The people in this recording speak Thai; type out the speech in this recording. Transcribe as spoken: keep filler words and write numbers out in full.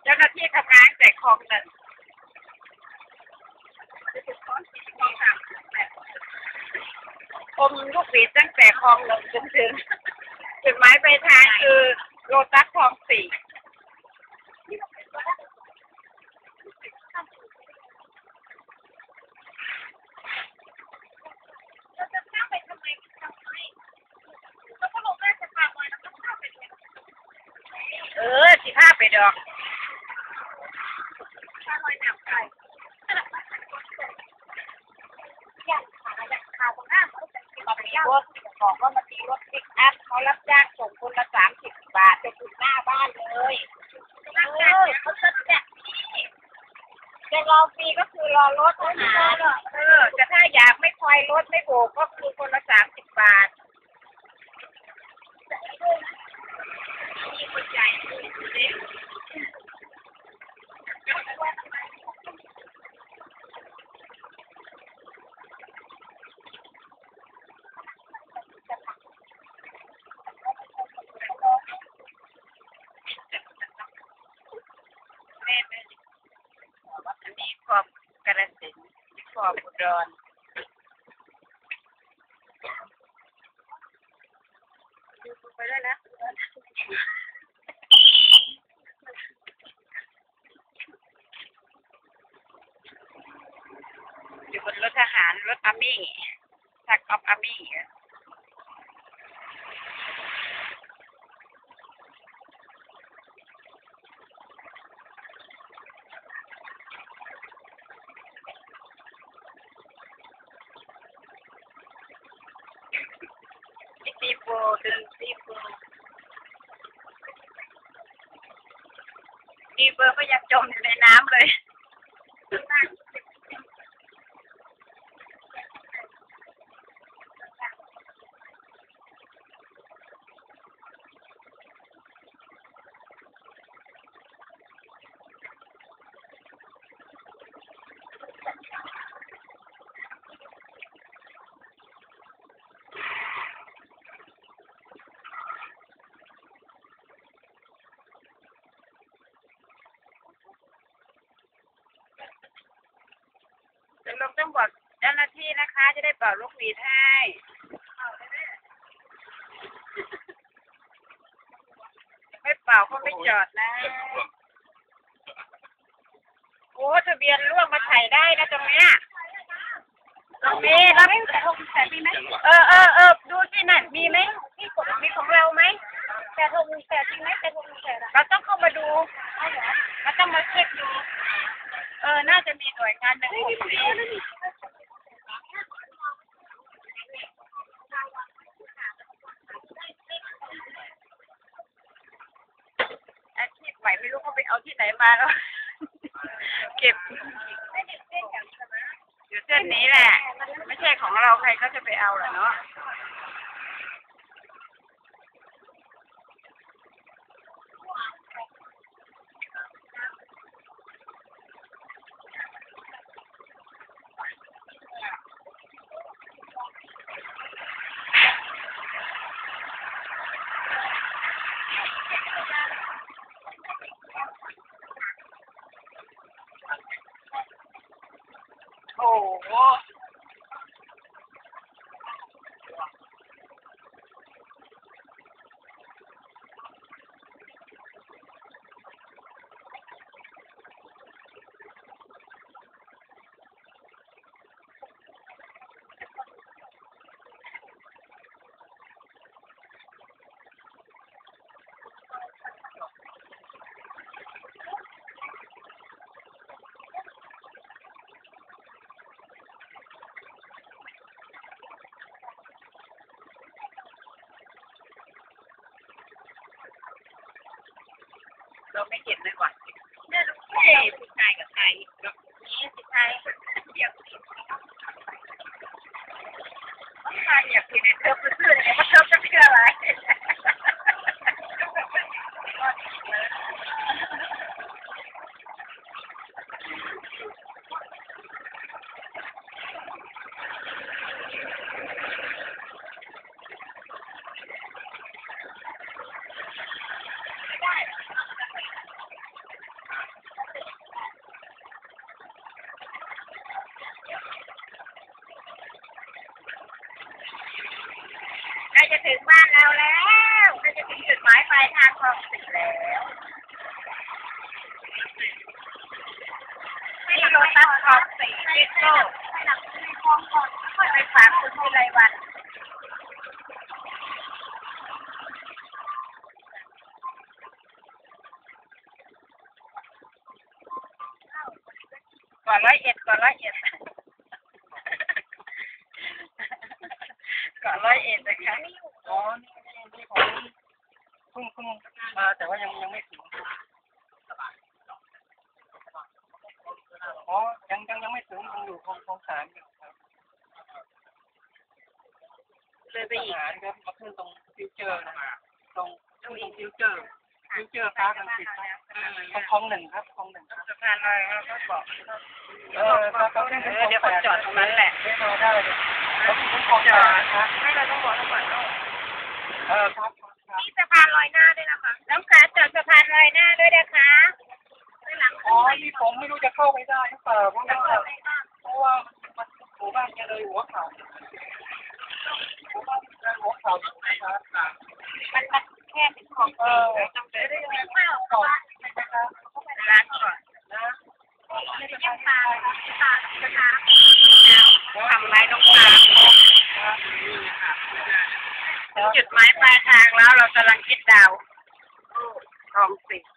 เจ้าหน้าที่ทำงานแต่คลองหนึ่งอมลูกหวีดตั้งแต่คลองหนึ่งจนถึงจุดหมายปลายทางคือโลตัสคลองสี่เออสิพาไปดอกถ้าลอยหนักไปอยากขาอยากขาตรงหน้าเขาจะมีรถบอกว่ามันมีรถปิกอัพเขารับจ้างส่งคนละสามสิบบาทไปถึงหน้าบ้านเลยเออเขาจะจะจะรอฟรีก็คือรอรถเท่านั้นเออแต่ถ้าอยากไม่คอยรถไม่โบกก็คือคนละสามสิบบาทมีคนจ่ายเงินเด็กแม่ไม่อันนี้ความกระสินความอุดรดูไปได้นะอยู่บนรถทหารรถอาร์มี่ทักออฟอาร์มี่ซีโฟดึงซีโฟซีเบอร์ก็ยังจมอยู่ในน้ำเลยจะลงต้องบอกเจ้าหน้าที่นะคะจะได้เป่าลูกหวีดให้ไม่เป่าก็ไม่จอดนะโอ้ทะเบียนร่วงมาถ่ายได้นะตรงเนี้ยตรงนี้แล้วแต่หกแต่มีไหมเออเออเออดูที่นั่นมีไหมมีของมีของเราไหมแต่หกแต่จริงไหมแต่หกแต่เราต้องเข้ามาดูเราต้องมาเช็คดูเออน่าจะมีหน่วยงานหนึ่งหกสี่อาชีพใหม่ไม่รู้เขาไปเอาที่ไหนมาแล้วเก็บอยู่เส้นนี้แหละไม่ใช่ของเราใครเขาจะไปเอาล่ะเนาะโอ้โหเราไม่เห็นเลยว่ะเนี่ยลูกเฮ้ยผู้ชายกับชายนี่ผู้ชายเดียวผู้ชายอยากกินในเธอไปซื้อเนี่ยมาเธอจะเชื่ออะไรถึงบ้านเราแล้วใกล้จะถึงจุดหมายปลายทางคลองสี่แล้วนี่โลตัสคลองสี่พิโก้ไปหลังในคลองก่อนค่อยไปฝากคุณวิไลวันก่อนร้อยเอ็ดก่อนร้อยเอ็ดก่อนร้อยเอ็ดนะคะอ๋อนี่นี่ผมเพิ่งเพิ่งมาแต่ว่ายังยังไม่ถึงอ๋อยังยังยังไม่ถึงยังอยู่คลองคลองสามอยู่ครับเลยไปอีกครับมาขึ้นตรงฟิวเจอร์นะตรงตรงฟิวเจอร์ฟิวเจอร์พาร์คอังกฤษตรงคลองหนึ่งครับคลองหนึ่งสะพานลอยเขาบอกเออเขาเขาเดี๋ยวเขาจอดตรงนั้นแหละไม่มาได้เลยเขาขึ้นคลองจอดนะไม่เราต้องบอกเขาก่อนเออครับมีสะพานลอยหน้าด้วยนะคะน้องขาจอดสะพานลอยหน้าด้วยนะคะอ๋อที่ผมไม่รู้จะเข้าไปได้หรือเปล่าเพราะว่าเพราะว่ามันหมู่บ้านจะเลยหัวเขาหมู่บ้านหัวเขานะครับมันมันแค่ถึงของเออต้องเดินได้ไม่เข้าก่อนร้านก่อนนะไม่จะยังตาตาจะทำทำไรต้องตาจุดหมายปลายทางแล้วเรากำลังคิดดาวทองสิ